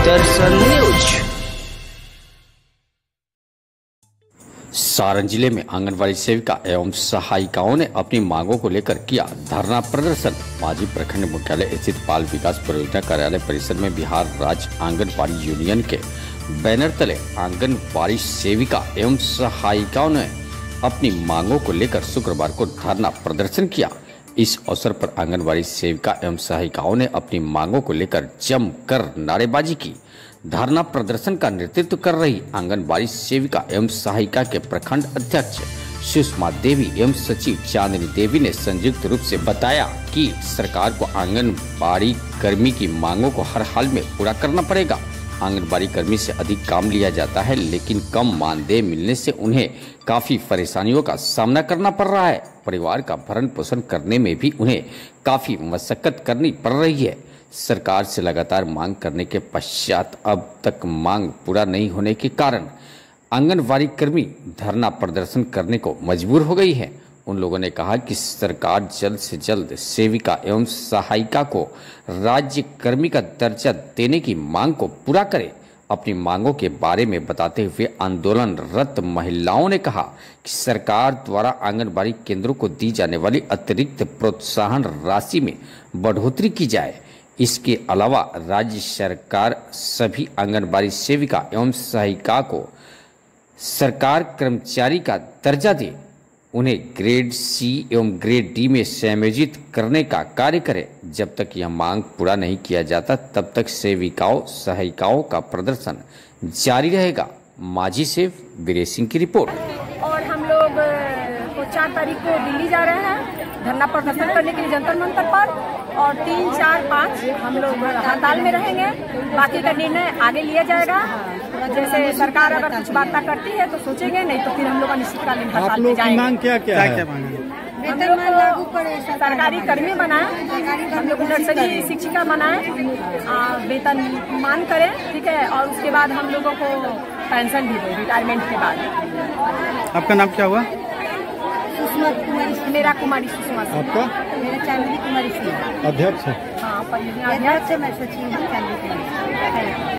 दर्शन news. Saran जिले में आंगनबाड़ी सेविका एवं सहायिकाओं ने अपनी मांगों को लेकर किया धरना प्रदर्शन। माजी प्रखंड मुख्यालय स्थित बाल विकास परियोजना कार्यालय परिसर में बिहार राज्य आंगनबाड़ी यूनियन के बैनर तले आंगनबाड़ी सेविका एवं सहायिकाओं ने अपनी मांगों को लेकर शुक्रवार को धरना प्रदर्शन किया। इस अवसर पर आंगनबाड़ी सेविका एवं सहायिकाओं ने अपनी मांगों को लेकर जमकर नारेबाजी की। धरना प्रदर्शन का नेतृत्व कर रही आंगनबाड़ी सेविका एवं सहायिका के प्रखंड अध्यक्ष सुषमा देवी एवं सचिव चांदनी देवी ने संयुक्त रूप से बताया कि सरकार को आंगनबाड़ी कर्मी की मांगों को हर हाल में पूरा करना पड़ेगा। आंगनबाड़ी कर्मी से अधिक काम लिया जाता है, लेकिन कम मानदेय मिलने से उन्हें काफी परेशानियों का सामना करना पड़ रहा है। परिवार का भरण पोषण करने में भी उन्हें काफी मशक्कत करनी पड़ रही है। सरकार से लगातार मांग करने के पश्चात अब तक मांग पूरा नहीं होने के कारण आंगनबाड़ी कर्मी धरना प्रदर्शन करने को मजबूर हो गई है। उन लोगों ने कहा कि सरकार जल्द से जल्द सेविका एवं सहायिका को राज्य कर्मी का दर्जा देने की मांग को पूरा करे। अपनी मांगों के बारे में बताते हुए आंदोलनरत महिलाओं ने कहा कि सरकार द्वारा आंगनबाड़ी केंद्रों को दी जाने वाली अतिरिक्त प्रोत्साहन राशि में बढ़ोतरी की जाए। इसके अलावा राज्य सरकार सभी आंगनबाड़ी सेविका एवं सहायिका को सरकार कर्मचारी का दर्जा दे, उन्हें ग्रेड सी एवं ग्रेड डी में समायोजित करने का कार्य करे। जब तक यह मांग पूरा नहीं किया जाता तब तक सेविकाओं सहायिकाओं का प्रदर्शन जारी रहेगा। माजी से वीरेश सिंह की रिपोर्ट। और हम लोग 4 तारीख को दिल्ली जा रहे हैं धरना प्रदर्शन करने के लिए जंतर मंतर पर, और 3, 4, 5 हम लोग हड़ताल में रहेंगे। बाकी का निर्णय आगे लिया जाएगा। जैसे सरकार अगर कुछ वार्ता करती है तो सोचेंगे, नहीं तो फिर हम लोग अनिश्चितकालीन हड़ताल में जाएंगे। मांग क्या क्या है? हम लोग को सरकारी कर्मी बनाए, हम लोग नर्सरी शिक्षिका बनाए, वेतन मान करें, ठीक है, और उसके बाद हम लोगों को पेंशन भी दे रिटायरमेंट के बाद। आपका नाम क्या हुआ? सुषमा कुमारी। मेरा कुमारी सुषमा। आपका? मेरा चांदनी कुमारी सिंह। अध्यक्ष है? हाँ, परियोजना अध्यक्ष। मैं सचिव हूँ चांदनी कुमारी।